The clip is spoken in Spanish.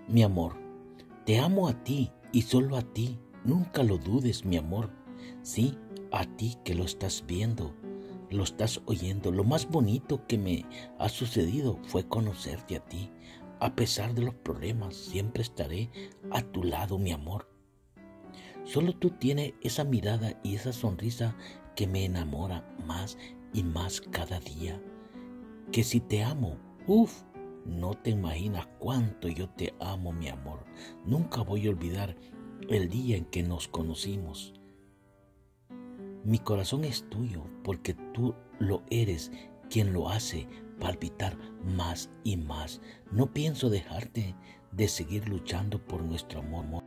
Mi amor, te amo a ti y solo a ti. Nunca lo dudes, mi amor. Sí, a ti que lo estás viendo, lo estás oyendo. Lo más bonito que me ha sucedido fue conocerte a ti. A pesar de los problemas, siempre estaré a tu lado, mi amor. Solo tú tienes esa mirada y esa sonrisa que me enamora más y más cada día. Que si te amo, no te imaginas cuánto yo te amo, mi amor. Nunca voy a olvidar el día en que nos conocimos. Mi corazón es tuyo porque tú lo eres quien lo hace palpitar más y más. No pienso dejarte de seguir luchando por nuestro amor.